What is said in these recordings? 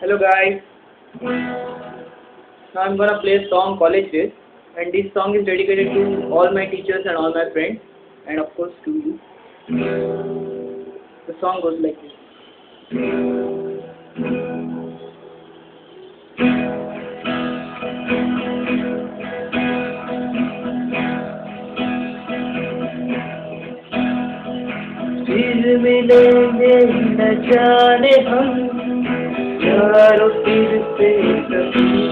Hello guys, now I'm gonna play a song College Days, and this song is dedicated to all my teachers and all my friends, and of course to you. The song goes like this. फिर मिलेंगे न जाने हम यारों फिर से कभी,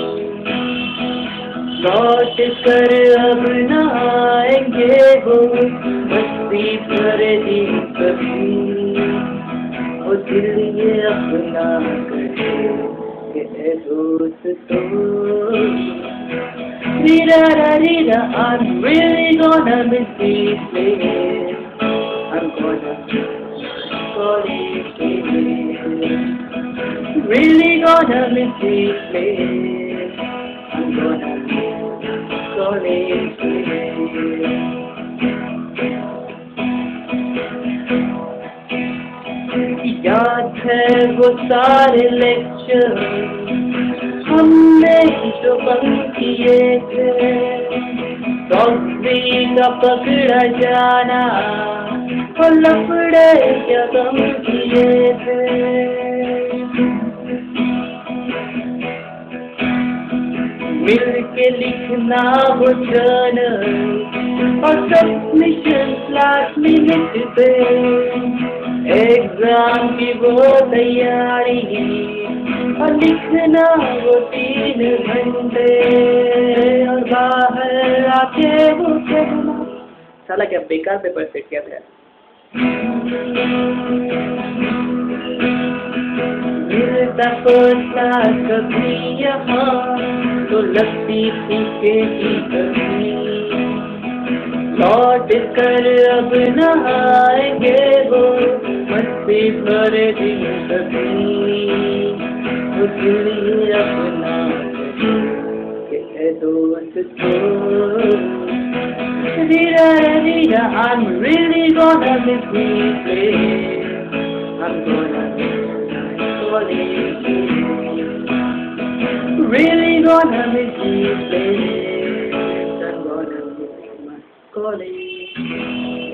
लौट कर अब न आएंगे वो मस्ती भरे दिन कभी। वो दिल ये अपना करे कि दोस्तों, रीरा रीरा, I'm really gonna miss these days. I'm gonna college days. Really gonna miss these days. I'm gonna miss college days. याद है वो सारे लेक्चर हमने जो बंक किए थे, डॉक्टरी का पकड़ा जाना और लफड़े क्या कम किए थे। मिल के लिखना वो जर्नल और सबमिशन लास्ट मिनट पे, एग्जाम की वो तैयारी और लिखना वो 3 घंटे, और बाहर आके वो कहना साला क्या बेकार पेपर सेट किया था। मिलता कोसा कभी यहाँ तो लगती थी कि कभी, लौट कर अब न आएंगे वो मस्ती भरे दिन कभी। वो दिल अपना के दोस्तों, रीरा रीरा, I'm really gonna miss these days. I'm gonna miss college days. Really gonna miss these days. I'm gonna miss my college.